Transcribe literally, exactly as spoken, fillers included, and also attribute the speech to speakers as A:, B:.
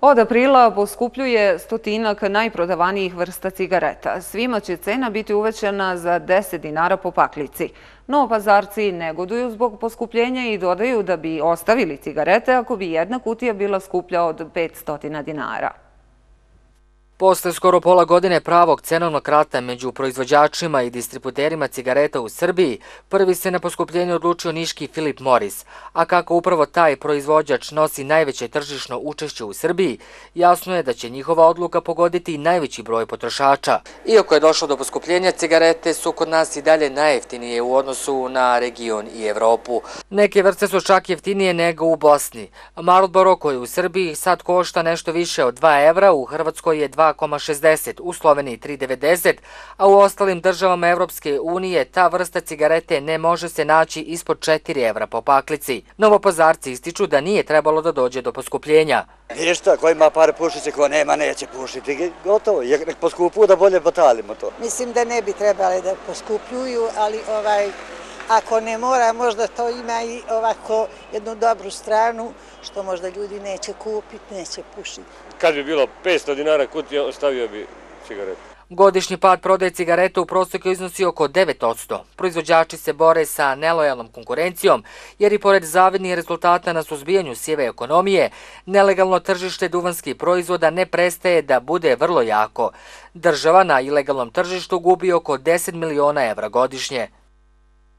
A: Od aprila poskupljuje stotinak najprodavanijih vrsta cigareta. Svima će cena biti uvećana za deset dinara po paklici. Novopazarci negoduju zbog poskupljenja i dodaju da bi ostavili cigarete ako bi jedna kutija bila skuplja od petsto dinara.
B: Posle skoro pola godine pravog cenovnog rata među proizvođačima i distributerima cigareta u Srbiji, prvi se na poskupljenje odlučio niški Philip Morris, a kako upravo taj proizvođač nosi najveće tržišno učešće u Srbiji, jasno je da će njihova odluka pogoditi najveći broj potrošača. Iako je došlo do poskupljenja, cigarete su kod nas i dalje najjeftinije u odnosu na region i Evropu. Neke vrste su čak jeftinije nego u Bosni. Marlboro, koji u Srbiji sad košta nešto više od dva evra, u Hrvatskoj je dva zarez šezdeset, u Sloveniji tri zarez devedeset, a u ostalim državama Evropske unije ta vrsta cigarete ne može se naći ispod četiri evra po paklici. Novopazarci ističu da nije trebalo da dođe do poskupljenja.
C: Ništa, ko ima pare pušiće, ko nema neće pušiti, gotovo, nek poskupuju da bolje batalimo to.
D: Mislim da ne bi trebali da poskupljuju, ali ovaj... Ako ne mora, možda to ima i ovako jednu dobru stranu, što možda ljudi neće kupiti, neće pušiti.
E: Kad bi bilo petsto dinara kutija, ostavio bi cigaretu.
B: Godišnji pad prodaje cigareta u proseku iznosi oko devet posto. Proizvođači se bore sa nelojalnom konkurencijom, jer i pored zavidnih rezultata na suzbijanju sive ekonomije, nelegalno tržište duvanskih proizvoda ne prestaje da bude vrlo jako. Država na ilegalnom tržištu gubi oko deset miliona evra godišnje.